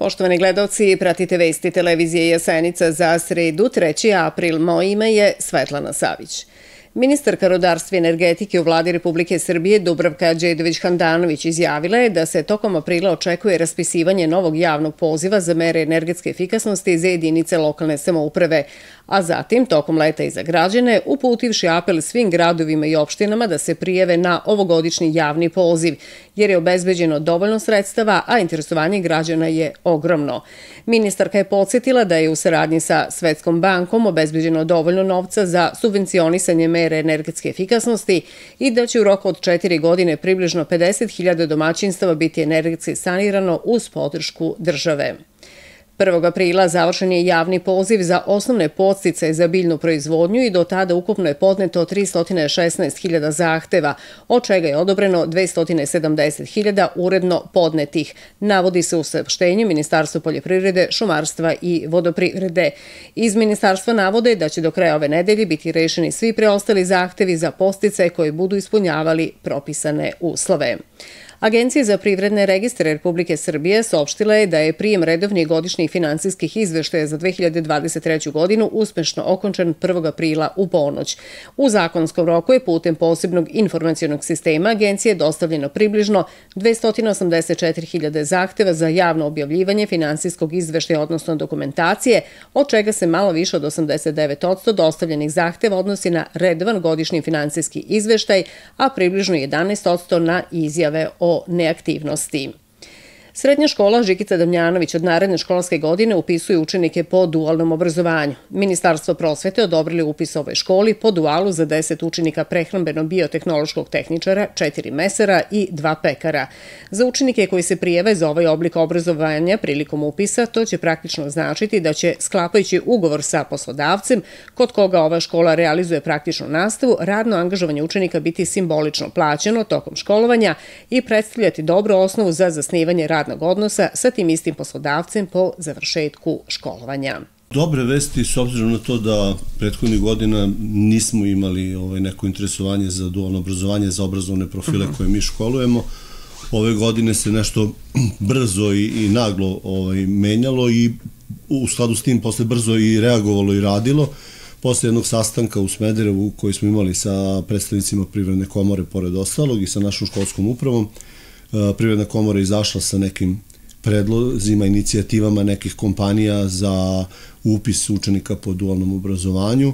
Poštovani gledalci, pratite vesti televizije Jasenica za sredu, 3. april. Moje ime je Svetlana Savić. Ministarka rudarstva i energetike u vladi Republike Srbije Dubravka Đedović-Handanović izjavila je da se tokom aprila očekuje raspisivanje novog javnog poziva za mere energetske efikasnosti za jedinice lokalne samouprave, a zatim tokom leta i za građane, uputivši apel svim gradovima i opštinama da se prijave na ovogodišnji javni poziv, jer je obezbeđeno dovoljno sredstava, a interesovanje građana je ogromno. Ministarka je podsjetila da je u saradnji sa Svetskom bankom obezbeđeno dovoljno novca za subvencionisanje mere energetske efikasnosti i da će u roku od 4 godine približno 50.000 domaćinstava biti energetski sanirano uz podršku države. 1. aprila završen je javni poziv za osnovne podsticaje za biljnu proizvodnju i do tada ukupno je podneto 316.000 zahteva, od čega je odobreno 270.000 uredno podnetih, navodi se u saopštenju Ministarstva poljoprivrede, šumarstva i vodoprivrede. Iz ministarstva navode da će do kraja ove nedelje biti rešeni svi preostali zahtevi za podsticaje koji budu ispunjavali propisane uslove. Agencija za privredne registre Republike Srbije saopštila je da je prijem redovnih godišnjih finansijskih izveštaja za 2023. godinu uspešno okončan 1. aprila u ponoć. U zakonskom roku je putem posebnog informacionog sistema agencije dostavljeno približno 284.000 zahteva za javno objavljivanje finansijskog izveštaja, odnosno dokumentacije, od čega se malo više od 89% dostavljenih zahteva odnosi na redovan godišnji finansijski izveštaj, a približno 11% na izjave o neaktivnosti. Srednja škola Žikica Damjanović od naredne školske godine upisuje učenike po dualnom obrazovanju. Ministarstvo prosvete odobrili upis ovoj školi po dualu za 10 učenika prehrambeno-biotehnološkog tehničara, 4 mesara i 2 pekara. Za učenike koji se prijave za ovaj oblik obrazovanja prilikom upisa, to će praktično značiti da će, sklapajući ugovor sa poslodavcem, kod koga ova škola realizuje praktičnu nastavu, radno angažovanje učenika biti simbolično plaćeno tokom školovanja i predstavljati dobru osnovu za zasnivanje radnog odnosa sa tim istim poslodavcem po završetku školovanja. Dobre vesti, s obzirom na to da prethodnih godina nismo imali neko interesovanje za dualno obrazovanje, za obrazovne profile koje mi školujemo. Ove godine se nešto brzo i naglo menjalo i u skladu s tim posle brzo i reagovalo i radilo. Posle jednog sastanka u Smederevu koji smo imali sa predstavnicima Privredne komore, pored ostalog, i sa našom školskom upravom, Privredna komora je izašla sa nekim predlozima, inicijativama nekih kompanija za upis učenika po dualnom obrazovanju.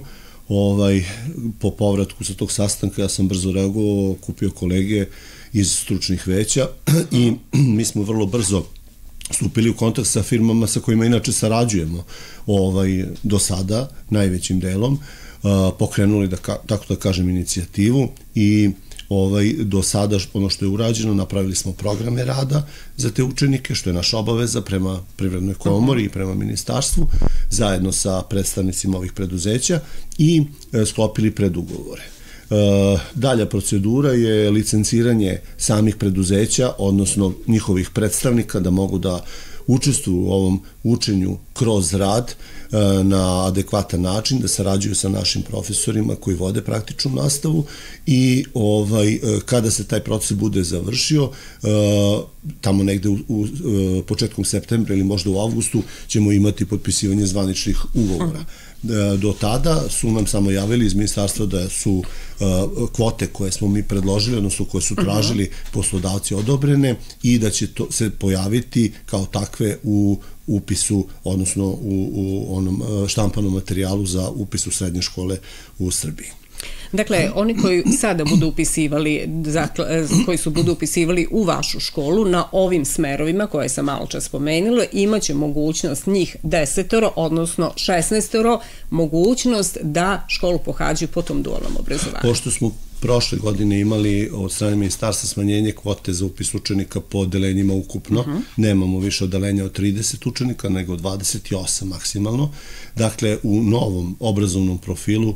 Po povratku sa tog sastanka ja sam brzo reagovao, kupio kolege iz stručnih veća i mi smo vrlo brzo stupili u kontakt sa firmama sa kojima inače sarađujemo do sada, najvećim delom, pokrenuli, tako da kažem, inicijativu i do sada ono što je urađeno, napravili smo programe rada za te učenike, što je naša obaveza prema Privrednoj komori i prema ministarstvu, zajedno sa predstavnicima ovih preduzeća i sklopili predugovore. Dalja procedura je licenciranje samih preduzeća, odnosno njihovih predstavnika da mogu da učestvuju u ovom učenju kroz rad na adekvatan način, da sarađuju sa našim profesorima koji vode praktičnu nastavu i kada se taj proces bude završio, tamo negde početkom septembra ili možda u avgustu ćemo imati potpisivanje zvaničnih ugovora. Do tada su nam samo javili iz ministarstva da su kvote koje smo mi predložili, odnosno koje su tražili poslodavci, odobrene i da će se pojaviti kao takve u upisu, odnosno u onom štampanom materijalu za upis u srednje škole u Srbiji. Dakle, oni koji sada budu upisivali, budu upisivali u vašu školu na ovim smerovima koje sam malo čas spomenula, imaće mogućnost njih 10, odnosno 16, mogućnost da školu pohađaju po tom dualnom obrazovanju. Pošto smo prošle godine imali od strane ministarstva smanjenje kvote za upis učenika po odelenjima ukupno. Nemamo više odelenja od 30 učenika, nego 28 maksimalno. Dakle, u novom obrazovnom profilu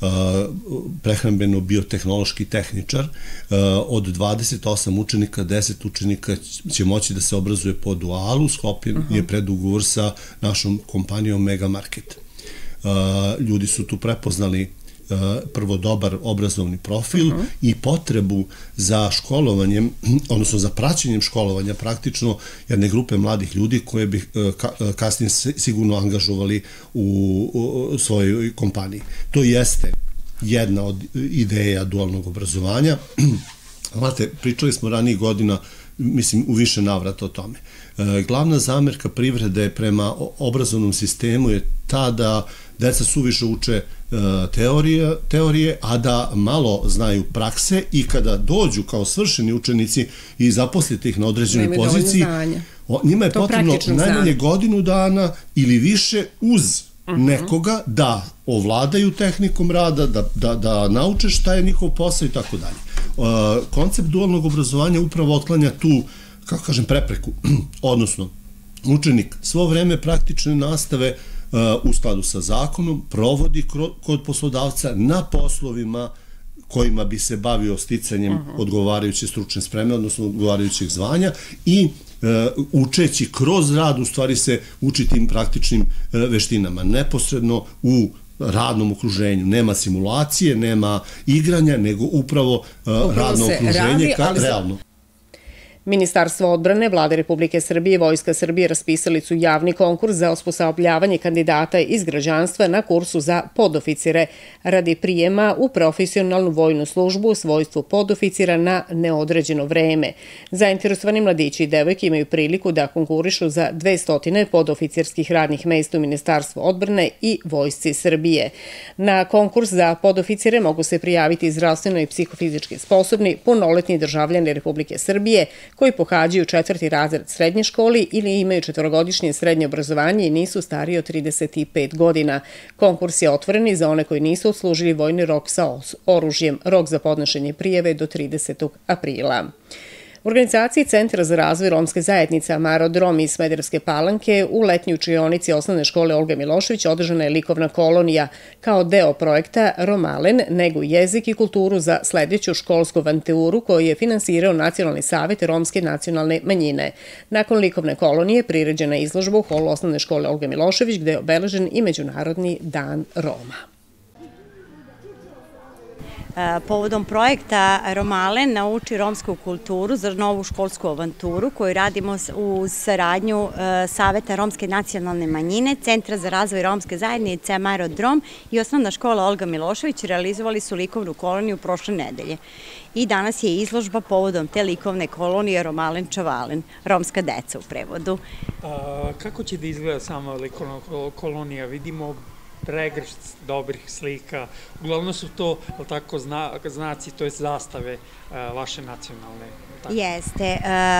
prehrambeno-biotehnološki tehničar od 28 učenika, 10 učenika će moći da se obrazuje po dualu, sklopljen je predugovor sa našom kompanijom Mega Market. Ljudi su tu prepoznali prvo dobar obrazovni profil i potrebu za školovanjem, odnosno za praćenjem školovanja praktično jedne grupe mladih ljudi koje bi kasnije sigurno angažovali u svojoj kompaniji. To jeste jedna od ideja dualnog obrazovanja. Znate, pričali smo ranijih godina, mislim, u više navrata o tome. Glavna zamerka privrede prema obrazovnom sistemu je ta da deca suviše uče teorije, a da malo znaju prakse i kada dođu kao svršeni učenici i zaposlite ih na određenoj poziciji, njima je potrebno najmanje godinu dana ili više uz nekoga da ovladaju tehnikom rada, da nauče šta je njihov posao i tako dalje. Koncept dualnog obrazovanja upravo otklanja tu, kako kažem, prepreku, odnosno učenik svo vreme praktične nastave u skladu sa zakonom provodi kod poslodavca na poslovima kojima bi se bavio sticanjem odgovarajuće stručne spreme, odnosno odgovarajućeg zvanja i učeći kroz rad, u stvari se uči tim praktičnim veštinama, neposredno u radnom okruženju. Nema simulacije, nema igranja, nego upravo radno okruženje realno. Ministarstvo odbrane, Vlade Republike Srbije i Vojska Srbije raspisali su javni konkurs za osposobljavanje kandidata iz građanstva na kursu za podoficire radi prijema u profesionalnu vojnu službu u svojstvu podoficira na neodređeno vreme. Zainteresovani mladići i devojke imaju priliku da konkurišu za 200 podoficirskih radnih mesta u Ministarstvu odbrane i Vojsci Srbije. Na konkurs za podoficire mogu se prijaviti zdravstveno i psihofizički sposobni, punoletni državljani Republike Srbije, koji pohađaju 4. razred srednje školi ili imaju 4-godišnje srednje obrazovanje i nisu stariji od 35 godina. Konkurs je otvoren i za one koji nisu odslužili vojni rok sa oružjem. Rok za podnošenje prijave do 30. aprila. U organizaciji Centra za razvoj romske zajednice Amaro Drom iz Smederevske Palanke u letnjoj učionici osnovne škole Olga Milošević održana je likovna kolonija kao deo projekta Romalen, negu jezik i kulturu za sledeću školsku avanturu koju je finansirao Nacionalni savet romske nacionalne manjine. Nakon likovne kolonije priređena je izložba u holu osnovne škole Olga Milošević gde je obeležen i Međunarodni dan Roma. Povodom projekta Romalen nauči romsku kulturu za novu školsku avanturu koju radimo u saradnju Saveta romske nacionalne manjine, Centra za razvoj romske zajednice Amaro Drom i osnovna škola Olga Milošević realizovali su likovnu koloniju prošle nedelje. I danas je izložba povodom te likovne kolonije Romalen Čavalen, romska deca u prevodu. Kako će da izgleda sama likovna kolonija? Vidimo pregršt dobrih slika. Uglavnom su to tako znaci, to je zastave vaše nacionalne. Jeste.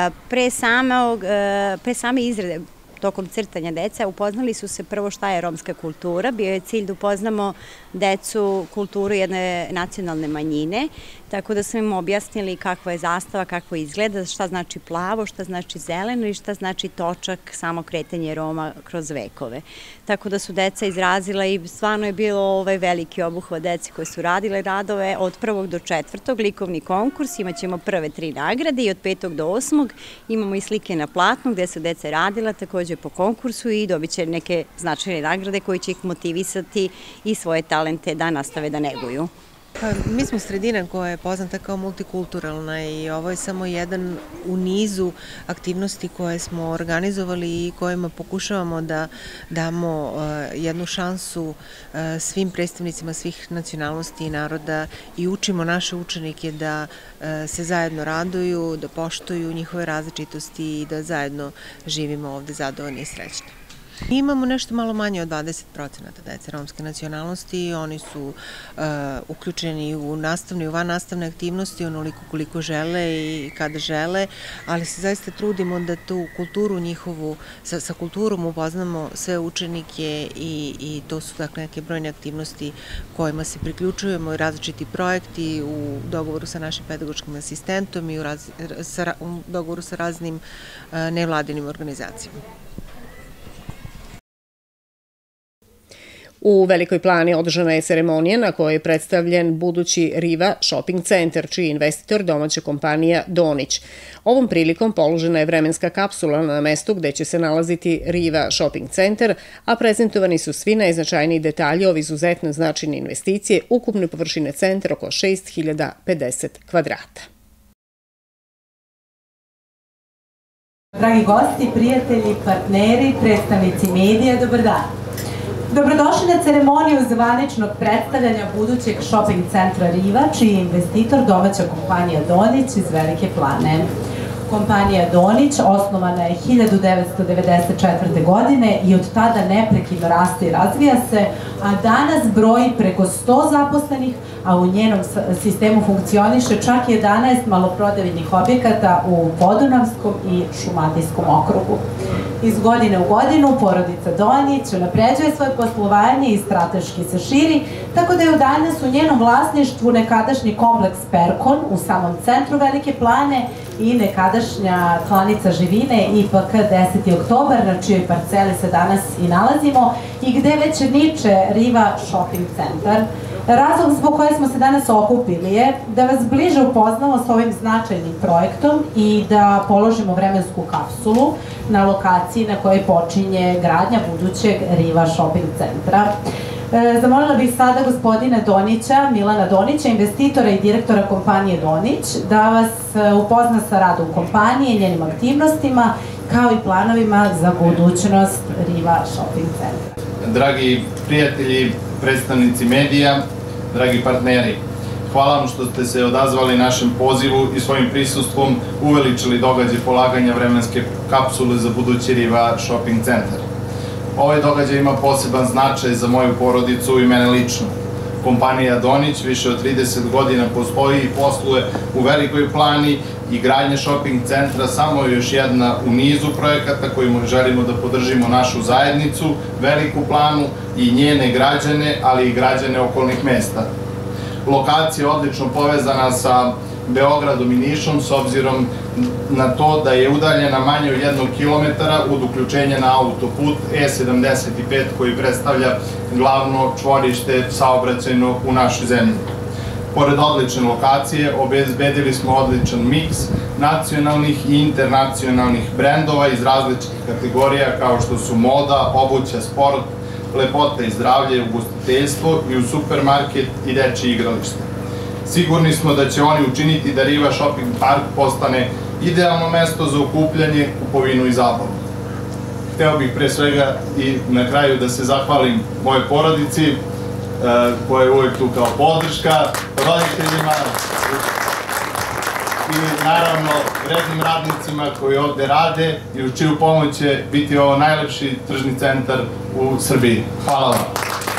Pre same izrade tokom crtanja deca upoznali su se prvo šta je romska kultura. Bio je cilj da upoznamo decu kulturu jedne nacionalne manjine, tako da smo im objasnili kakva je zastava, kako izgleda, šta znači plavo, šta znači zeleno i šta znači točak, samo kretanje Roma kroz vekove. Tako da su deca izrazila i stvarno je bilo veliki obuhvat deci koje su radile radove od 1. do 4. likovni konkurs, imaćemo prve 3 nagrade i od 5. do 8. imamo i slike na platnu gde su deca radila takođe po konkursu i dobit će neke značajne nagrade koje će ih motivisati i svoje talente da nastave da neguju. Mi smo sredina koja je poznata kao multikulturalna i ovo je samo jedan u nizu aktivnosti koje smo organizovali i kojima pokušavamo da damo jednu šansu svim predstavnicima svih nacionalnosti i naroda i učimo naše učenike da se zajedno raduju, da poštuju njihove različitosti i da zajedno živimo ovde zadovoljni i srećni. Mi imamo nešto malo manje od 20% dece romske nacionalnosti, oni su uključeni u nastavne i u vannastavne aktivnosti onoliko koliko žele i kada žele, ali se zaista trudimo da tu kulturu njihovu, sa kulturom upoznamo sve učenike i to su dakle neke brojne aktivnosti kojima se priključujemo i različiti projekti u dogovoru sa našim pedagoškim asistentom i u dogovoru sa raznim nevladinim organizacijama. U Velikoj Plani održana je ceremonija na kojoj je predstavljen budući Riva Shopping Centar, čiji je investitor domaća kompanija Donić. Ovom prilikom položena je vremenska kapsula na mestu gde će se nalaziti Riva Shopping Centar, a prezentovani su svi najznačajniji detalji ove izuzetno značajne investicije, ukupne površine centra oko 6050 kvadrata. Dragi gosti, prijatelji, partneri, predstavnici medija, dobar dan. Dobrodošli na ceremoniju zvaničnog predstavljanja budućeg shopping centra Riva, čiji je investitor domaća kompanija Donić iz Velike Plane. Kompanija Donić osnovana je 1994. godine i od tada neprekidno raste i razvija se, a danas broji preko 100 zaposlenih, a u njenom sistemu funkcioniše čak 11 maloprodajnih objekata u Podunavskom i Šumadijskom okrugu. Iz godine u godinu porodica Donić unapređuje svoje poslovanje i strateški se širi, tako da je danas u njenom vlasništvu nekadašnji kompleks Perkon u samom centru Velike Plane i nekadašnja klanica živine IPK 10. oktobar, na čijoj parceli se danas i nalazimo i gde već niče Riva Shopping Centar. Razlog zbog koje smo se danas okupili je da vas bliže upoznamo s ovim značajnim projektom i da položimo vremensku kapsulu na lokaciji na kojoj počinje gradnja budućeg Riva Shopping Centra. Zamolila bih sada gospodina Donića, Milana Donića, investitora i direktora kompanije Donić, da vas upozna sa radom kompanije, njenim aktivnostima, kao i planovima za budućnost Riva Shopping Centra. Dragi prijatelji, predstavnici medija, dragi partneri, hvala vam što ste se odazvali našem pozivu i svojim prisustvom uveličili događaj polaganja vremenske kapsule za budući Riva Shopping Centar. Ovaj događaj ima poseban značaj za moju porodicu i mene lično. Kompanija Donić više od 30 godina postoji i posluje u Velikoj Plani i gradnja shopping centra samo je još jedna u nizu projekata kojima želimo da podržimo našu zajednicu, Veliku Planu i njene građane, ali i građane okolnih mesta. Lokacija je odlično povezana sa Beogradom i Nišom s obzirom na to da je udaljena manje od 1 kilometara od uključenja na autoput E75 koji predstavlja glavno čvorište saobraćajno u našoj zemlji. Pored odlične lokacije, obezbedili smo odličan miks nacionalnih i internacionalnih brendova iz različitih kategorija kao što su moda, obuća, sport, lepota i zdravlje, ugostiteljstvo i u supermarket i dečje igralište. Sigurni smo da će oni učiniti da Riva Shopping Park postane idealno mesto za okupljanje, kupovinu i zabavu. Hteo bih pre svega i na kraju da se zahvalim moje porodici, koja je uvek tu kao podrška, roditeljima i naravno vrednim radnicima koji ovde rade i u čiju pomoć će biti ovo najlepši tržni centar u Srbiji. Hvala vam.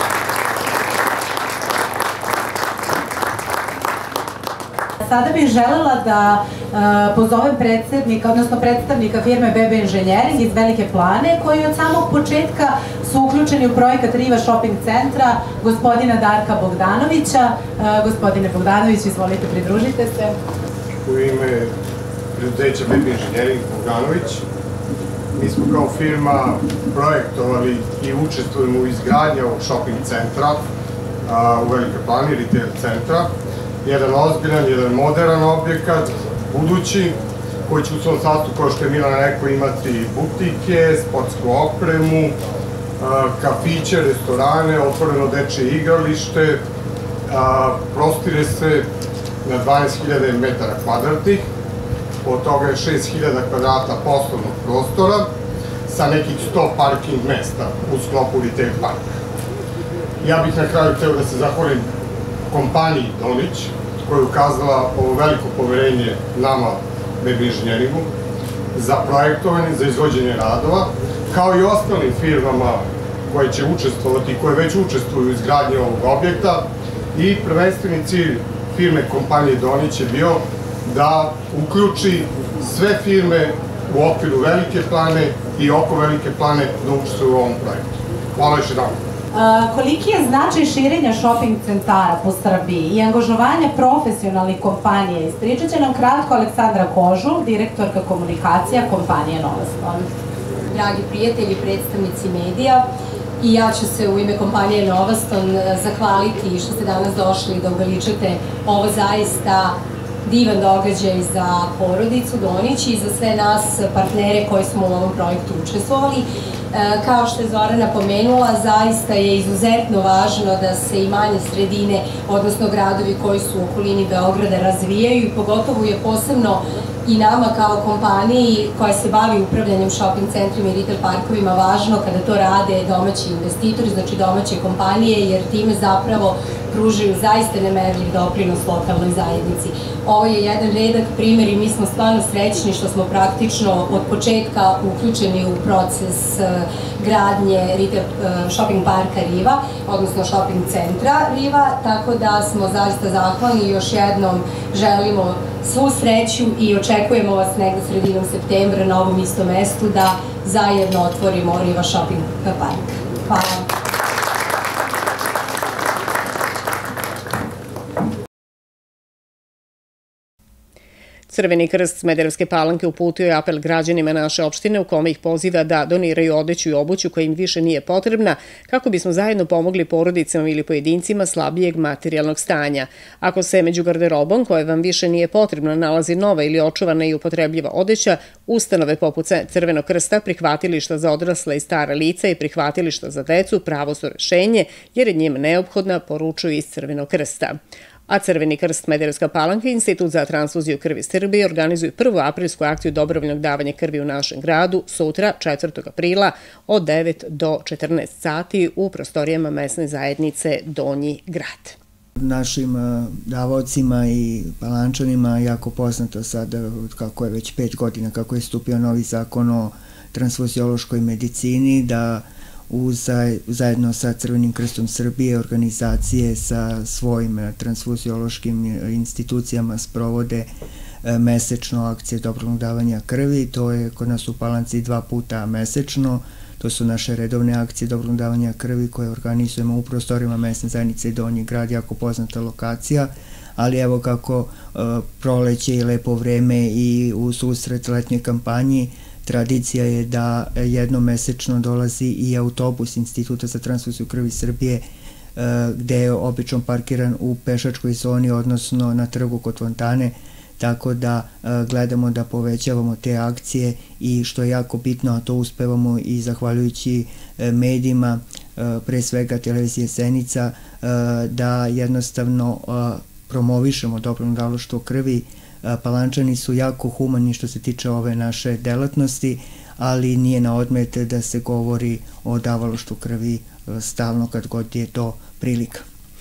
Sada bih želela da pozovem predsednika, odnosno predstavnika firme BB Inženjering iz Velike Plane, koji od samog početka su uključeni u projekat Riva Shopping Centra, gospodina Darka Bogdanovića. Gospodine Bogdanović, izvolite, pridružite se. U ime preduzeća BB Inženjering Bogdanović, mi smo kao firma projektovali i učestvujemo u izgradnji ovog shopping centra u Velikoj Plani, retail centra. Jedan ozbiljan, jedan modern objekat, budući, koji će u svom sastavu, kao što je Milan rekao, imati butike, sportsku opremu, kafiće, restorane, otvoreno dečje igralište, prostire se na 12.000 metara kvadratnih, od toga je 6.000 kvadrata poslovnog prostora, sa nekih 100 parking mesta u sklopu retail parka. Ja bih na kraju hteo da se zahvalim kompaniji Donić, koja je ukazala ovo veliko poverenje nama, BB Inženjeringu, za projektovanje, za izvođenje radova, kao i ostalim firmama koje će učestvovati, koje već učestvuju u izgradnji ovog objekta. I prvenstveni cilj firme kompanije Donić je bio da uključi sve firme u okviru Velike Plane i oko Velike Plane da učestvuju u ovom projektu. Hvala još jedan. Koliki je značaj širenja shopping centara po Srbiji i angažovanja profesionalnih kompanija? Ispričat će nam kratko Aleksandra Kožul, direktorka komunikacija kompanije Novaston. Dragi prijatelji, predstavnici medija, I ja ću se u ime kompanije Novaston zahvaliti što ste danas došli da uveličate ovo zaista divan događaj za porodicu Donić i za sve nas partnere koji smo u ovom projektu učestvovali. Kao što je Zorana pomenula, zaista je izuzetno važno da se i manje sredine, odnosno gradovi koji su u okolini Beograda razvijaju i pogotovo je posebno i nama kao kompaniji koja se bavi upravljanjem shopping centrima i retail parkovima važno kada to rade domaći investitori, znači domaće kompanije, jer time zapravo pružaju zaista nemerljiv doprinos lokalnoj zajednici. Ovo je jedan redak primjer i mi smo stvarno srećni što smo praktično od početka uključeni u proces gradnje shopping parka Riva, odnosno shopping centra Riva, tako da smo zaista zahvalni i još jednom želimo svu sreću i očekujemo vas negde sredinom septembra na ovom istom mestu da zajedno otvorimo Riva shopping park. Hvala. Crveni krst Smederevske Palanke uputio je apel građanima naše opštine u kome ih poziva da doniraju odeću i obuću koja im više nije potrebna kako bismo zajedno pomogli porodicama ili pojedincima slabijeg materijalnog stanja. Ako se među garderobom koja vam više nije potrebna nalazi nova ili očuvana i upotrebljiva odeća, ustanove poput Crvenog krsta, prihvatilišta za odrasle i stara lica i prihvatilišta za decu pravo su rešenje jer je njima neophodna, poručuju iz Crvenog krsta. A Crveni krst Smederevska Palanka i Institut za transfuziju krvi Srbije organizuju prvu aprilsku akciju dobrovoljnog davanja krvi u našem gradu sutra, 4. aprila, od 9 do 14 sati u prostorijama mesne zajednice Donji grad. Našim davaocima i palančanima jako poznato sada, kako je već 5 godina, kako je stupio novi zakon o transfuziološkoj medicini, da zajedno sa Crvenim krstom Srbije organizacije sa svojim transfuziološkim institucijama sprovode mesečno akcije dobrovoljnog davanja krvi. To je kod nas u Palanci 2 puta mesečno. To su naše redovne akcije dobrovoljnog davanja krvi koje organizujemo u prostorima mesne zajednice Donji grad, jako poznata lokacija, ali evo kako proleće i lepo vreme i u susret letnjoj kampanji, tradicija je da jednom mesečno dolazi i autobus Instituta za transfuziju krvi Srbije gde je obično parkiran u pešačkoj zoni, odnosno na trgu kod fontane, tako da gledamo da povećavamo te akcije i što je jako bitno, a to uspevamo i zahvaljujući medijima, pre svega televizije Senica, da jednostavno promovišemo dobrovoljno davalaštvo krvi. Palančani su jako humani što se tiče ove naše delatnosti, ali nije na odmet da se govori o davalaštvu krvi stalno kad god je to prilika.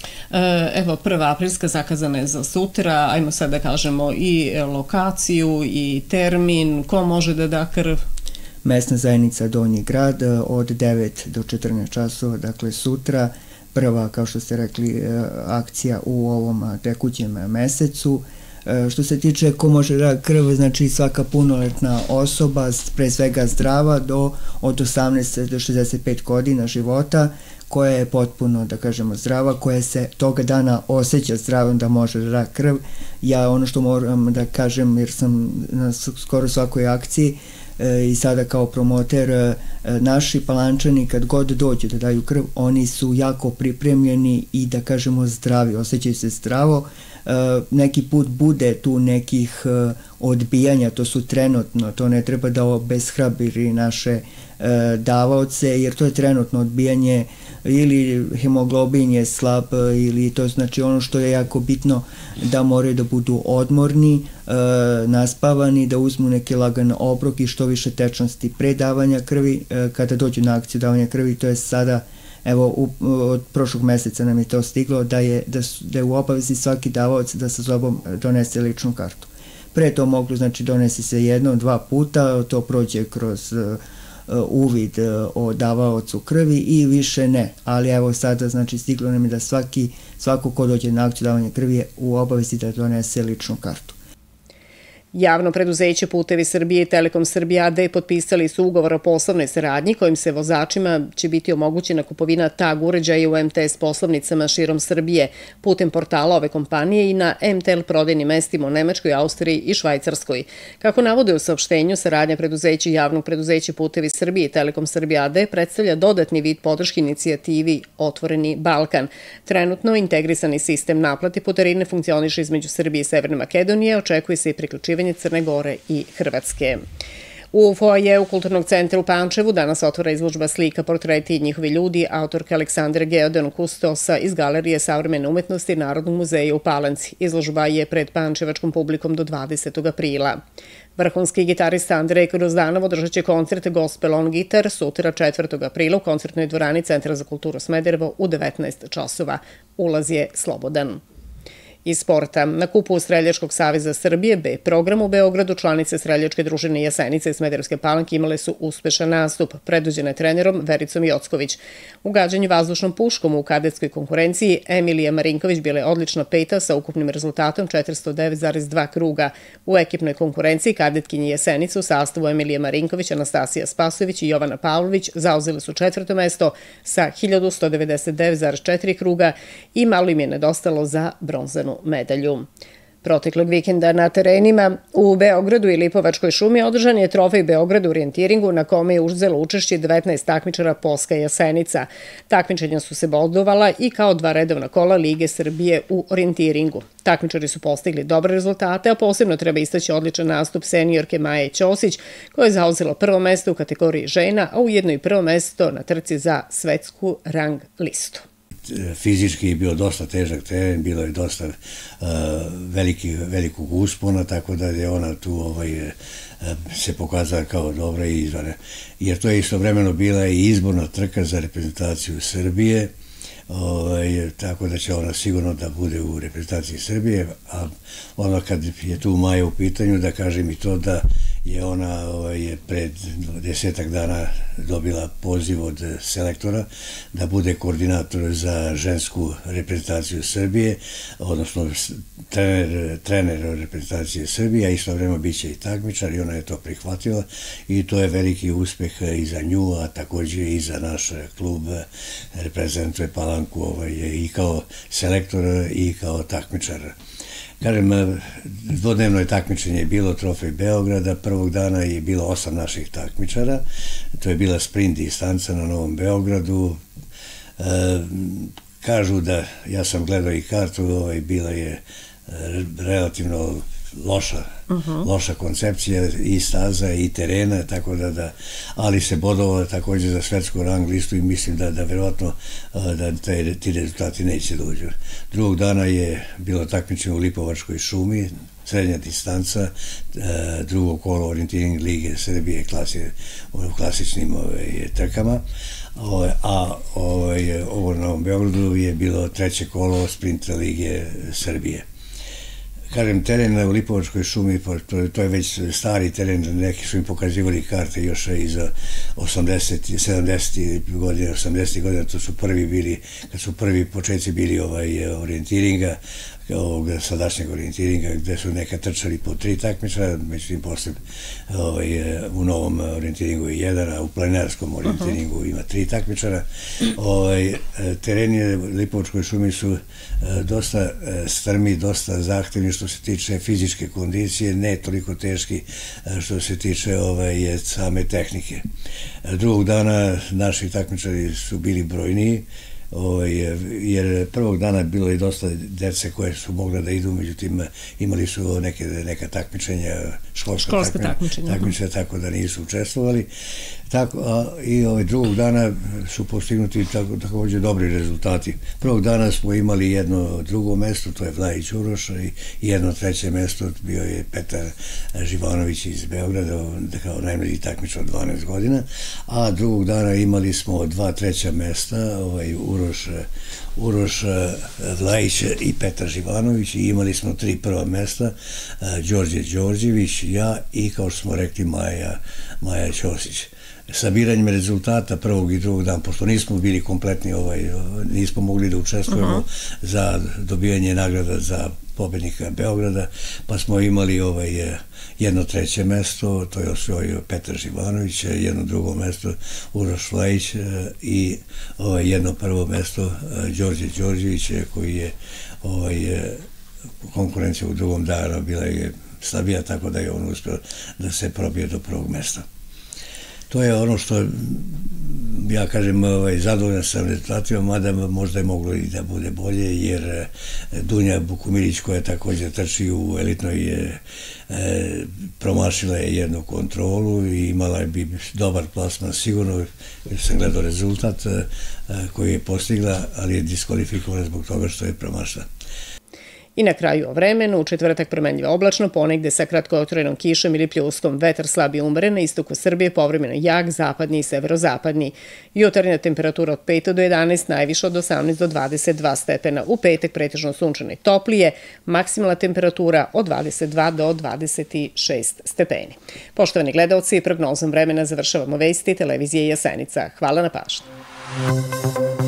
Evo, 1. aprilska zakazana je za sutra, ajmo sad da kažemo i lokaciju i termin, ko može da da krv? Mesna zajednica Donji grad od 9 do 14 časova, dakle sutra, prva, kao što ste rekli, akcija u ovom tekućem mesecu. Što se tiče ko može da krv, znači svaka punoletna osoba, pre svega zdrava, od 18 do 65 godina života, koja je potpuno, da kažemo, zdrava, koja se toga dana osjeća zdravom da može da da krv. Ja ono što moram da kažem, jer sam na skoro svakoj akciji i sada kao promoter, naši Palančani kad god dođu da daju krv, oni su jako pripremljeni i da kažemo zdravi, osjećaju se zdravo. Neki put bude tu nekih odbijanja, to su trenutno, to ne treba da obeshrabri naše davaoce, jer to je trenutno odbijanje ili hemoglobin je slab ili to znači ono što je jako bitno da moraju da budu odmorni, naspavani, da uzmu neki lagan obrok i što više tečnosti pre davanja krvi. Kada dođu na akciju davanja krvi, to je sada, evo, od prošlog meseca nam je to stiglo, da je u obavezi svaki davaoc da sa sobom donese ličnu kartu. Pre to moglo, znači, donesi se 1-2 puta, to prođe kroz uvid o davaocu krvi i više ne. Ali evo sada, znači, stiglo nam je da svako ko dođe na akciju davanja krvi je u obavezi da donese ličnu kartu. Javno preduzeće Putevi Srbije i Telekom Srbije AD potpisali su ugovor o poslovnoj saradnji kojim se vozačima će biti omogućena kupovina tag uređaja u MTS poslovnicama širom Srbije putem portala ove kompanije i na MTL prodajnim mestima u Nemačkoj, Austriji i Švajcarskoj. Kako navode u saopštenju, saradnja preduzeća Javnog preduzeća Putevi Srbije i Telekom Srbije AD predstavlja dodatni vid podrške inicijativi Otvoreni Balkan. Trenutno integrisani sistem naplate putarine funkcioniše između Srbije i Severne Makedonije, očekuje se i priključivanje Crne Gore i Hrvatske. U foajeu Kulturnog centra u Pančevu danas otvara izložba slika, portreti i njihovi ljudi autorke Aleksandre Geoden Kustosa iz Galerije savremene umetnosti Narodnog muzeja u Palanci. Izložba je pred pančevačkom publikom do 20. aprila. Vrhunski gitarista Andrej Grozdanov održat će koncert Gospel on gitar sutra 4. aprila u koncertnoj dvorani Centra za kulturu Smederevo u 19 časova. Ulaz je slobodan. Iz sporta. Na kupu Streljačkog saveza Srbije B program u Beogradu članice Streljačke družine Jasenica i Smederevske Palanke imale su uspešan nastup, predvođene trenerom Vericom Jocković. U gađanju vazdušnom puškom u kadetskoj konkurenciji Emilija Marinković bila je odlična peta sa ukupnim rezultatom 409,2 kruga. U ekipnoj konkurenciji kadetkinje Jesenice u sastavu Emilija Marinković, Anastasija Spasojević i Jovana Pavlović zauzeli su 4. mesto sa 1199,4 kruga i malo im je nedostalo za bronzanu medalju. Proteklog vikenda na terenima u Beogradu i Lipovačkoj šumi održan je trofej Beograda u orijentiringu na kome je uzelo učešće 19 takmičara Polska Jasenica. Takmičenja su se bodovala i kao 2 redovna kola Lige Srbije u orijentiringu. Takmičari su postigli dobre rezultate, a posebno treba istaći odličan nastup seniorke Maje Ćosić, koja je zauzela prvo mesto u kategoriji žena, a ujedno i prvo mesto na trci za svetsku rang listu. Fizički je bio dosta težak teren, bilo je dosta velikog uspona, tako da je ona tu se pokazala kao dobra i izvana. Jer to je istovremeno bila i izborna trka za reprezentaciju Srbije, tako da će ona sigurno da bude u reprezentaciji Srbije, a ono kad je tu Maja u pitanju, da kažem i to da je ona pred 10 dana dobila poziv od selektora da bude koordinator za žensku reprezentaciju Srbije, odnosno trener reprezentacije Srbije, a isto vreme bit će i takmičar i ona je to prihvatila i to je veliki uspeh i za nju, a takođe i za naš klub reprezentuje Palanku i kao selektor i kao takmičar. Kažem, dvodnevno je takmičenje bilo trofej Beograda, prvog dana je bilo 8 naših takmičara, to je bila sprint distanca na Novom Beogradu. Kažu da, ja sam gledao i kartu, bila je relativno loša koncepcija i staza i terena, tako da, ali se bodovalo takođe za svetsku rang listu i mislim da verovatno da ti rezultati neće dođu. Drugog dana je bilo takmičenje u Lipovačkoj šumi, srednja distanca, drugo kolo orijentiring Lige Srbije u klasičnim trkama, a ovo na Novom Beogradu je bilo treće kolo sprinta Lige Srbije. Kažem, teren u Lipovačkoj šumi, to je već stari teren, neki su im pokazivali karte još iz 70. godina, 80. godina, to su prvi bili, kad su prvi početci bili orijentiringa, ovog sadašnjeg orijentiringa, gde su neka trčali po 3 takmičara, međutim posle u novom orijentiringu je 1, a u planinarskom orijentiringu ima 3 takmičara. Tereni u Lipovačkoj šumi su dosta strmi, dosta zahtevni što se tiče fizičke kondicije, ne toliko teški što se tiče same tehnike. Drugog dana naši takmičari su bili brojniji, jer prvog dana bilo je dosta dece koje su mogla da idu, međutim imali su neka takmičenja, školska takmičenja, tako da nisu učestvovali. I drugog dana su postignuti takođe dobri rezultati. Prvog dana smo imali jedno drugo mesto, to je Vlajić Uroš, i jedno treće mesto bio je Petar Živanović iz Beograda, kao najmlađi takmičar od 12 godina, a drugog dana imali smo 2 treća mesta, Uroš Vlajić i Petar Živanović, i imali smo 3 prva mesta, Đorđe Đorđević, ja i, kao što smo rekli, Maja Ćosić. sabiranjem rezultata prvog i drugog dana, pošto nismo bili kompletni, nismo mogli da učestvujemo za dobijanje nagrada za pobednika Beograda, pa smo imali jedno treće mesto, to je osvojio Petar Živanović, jedno drugo mesto Uroš Vlajić i jedno prvo mesto Đorđe Đorđević, koji je konkurencija u drugom dana bila je slabija, tako da je on uspio da se probije do prvog mesta. To je ono što ja kažem, zadovoljan sam rezultatima, mada možda je moglo i da bude bolje, jer Dunja Bukumilić, koja također trči u elitnoj, promašila je jednu kontrolu i imala bi dobar plasman sigurno, jer sam gledao rezultat koji je postigla, ali je diskvalifikovana zbog toga što je promašila. I na kraju o vremenu, u četvrtak promenljivo oblačno, ponegde sa kratkotrajnom kišom ili pljuskom, vetar slab i umeren, na istoku Srbije povremeno jak, zapadni i severozapadni. Jutarnja temperatura od 5 do 11, najviše od 18 do 22 stepena. U petak pretežno sunčano i toplije, maksimalna temperatura od 22 do 26 stepeni. Poštovani gledaoci, prognozom vremena završavamo vesti televizije Jasenica. Hvala na pažnju.